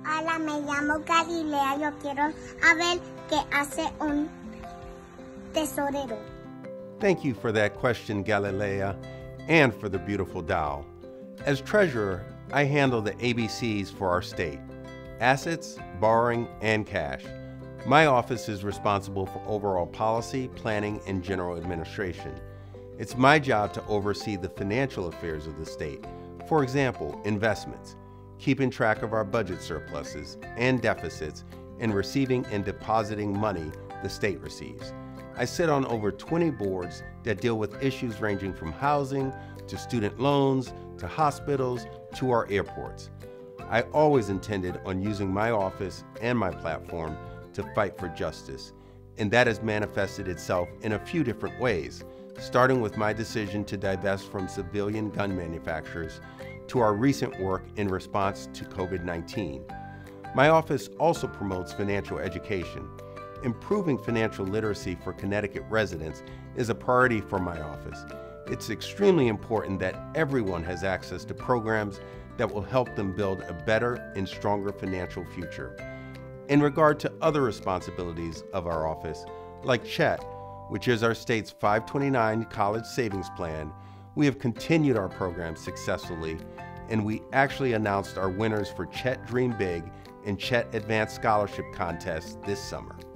Hola, me llamo Galilea. Yo quiero ver qué hace un tesorero. Thank you for that question, Galilea, and for the beautiful doll. As treasurer, I handle the ABCs for our state: assets, borrowing, and cash. My office is responsible for overall policy, planning, and general administration. It's my job to oversee the financial affairs of the state. For example, investments, keeping track of our budget surpluses and deficits, and receiving and depositing money the state receives. I sit on over 20 boards that deal with issues ranging from housing to student loans to hospitals to our airports. I always intended on using my office and my platform to fight for justice, and that has manifested itself in a few different ways, starting with my decision to divest from civilian gun manufacturers to our recent work in response to COVID-19. My office also promotes financial education. Improving financial literacy for Connecticut residents is a priority for my office. It's extremely important that everyone has access to programs that will help them build a better and stronger financial future. In regard to other responsibilities of our office, like CHET, which is our state's 529 college savings plan, we have continued our program successfully, and we actually announced our winners for CHET Dream Big and CHET Advanced Scholarship contests this summer.